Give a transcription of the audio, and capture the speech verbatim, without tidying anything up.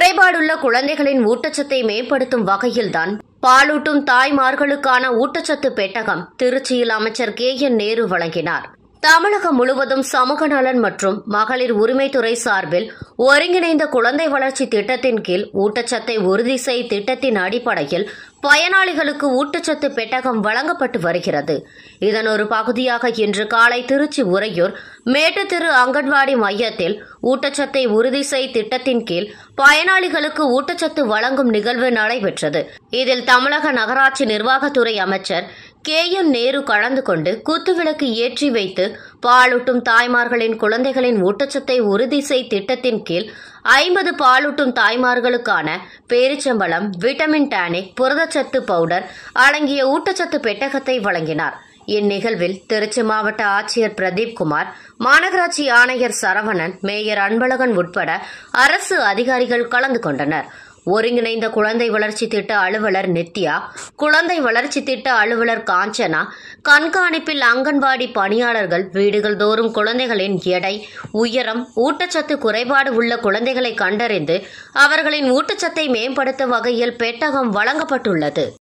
குறைபாடுள்ள குழந்தைகளின் ஊட்டச்சத்தை மேம்படுத்தும் வகையில்தான் பாலூட்டும் தாய்மார்களுக்கான ஊட்டச்சத்து பெட்டகம் திருச்சியில் அமைச்சர் கே என் நேரு வழங்கினார். தமிழகம் முழுவதும் சமூக நலன் மற்றும் மகளிர் உரிமைத்துறை சார்பில் ஒருங்கிணைந்த குழந்தை வளர்ச்சி திட்டத்தின் கீழ் ஊட்டச்சத்தை உறுதி செய் திட்டத்தின் அடிப்படையில் பயனாளிகளுக்கு ஊட்டச்சத்து பெட்டகம் வழங்கப்பட்டு வருகிறது. இதன் ஒரு பகுதியாக இன்று காலை திருச்சி உறையூர் மேட்டுத்திரு அங்கன்வாடி மையத்தில் ஊட்டச்சத்தை உறுதி செய் திட்டத்தின் கீழ் பயனாளிகளுக்கு ஊட்டச்சத்து வழங்கும் நிகழ்வு நடைபெற்றது. இதில் தமிழக நகராட்சி நிர்வாகத்துறை அமைச்சர் கே என் நேரு கலந்து கொண்டு குத்துவிளக்கு ஏற்றி வைத்து பாலூட்டும் தாய்மார்களின் குழந்தைகளின் ஊட்டச்சத்தை உறுதி செய் திட்டத்தின் கீழ் ஐம்பது பாலூட்டும் தாய்மார்களுக்கான பேரிச்சம்பழம், விட்டமின் டானிக், புரதச்சத்து பவுடர் அடங்கிய ஊட்டச்சத்து பெட்டகத்தை வழங்கினார். இந்நிகழ்வில் திருச்சி மாவட்ட ஆட்சியர் பிரதீப் குமார், மாநகராட்சி ஆணையர் சரவணன், மேயர் அன்பழகன் உட்பட அரசு அதிகாரிகள் கலந்து கொண்டனர். ஒருங்கிணைந்த குழந்தை வளர்ச்சி திட்ட அலுவலர் நித்யா, குழந்தை வளர்ச்சி திட்ட அலுவலர் காஞ்சனா, கண்காணிப்பில் அங்கன்வாடி பணியாளர்கள் வீடுகள் தோறும் குழந்தைகளின் எடை, உயரம், ஊட்டச்சத்து குறைபாடு உள்ள குழந்தைகளை கண்டறிந்து அவர்களின் ஊட்டச்சத்தை மேம்படுத்தும் வகையில் பெட்டகம் வழங்கப்பட்டுள்ளது.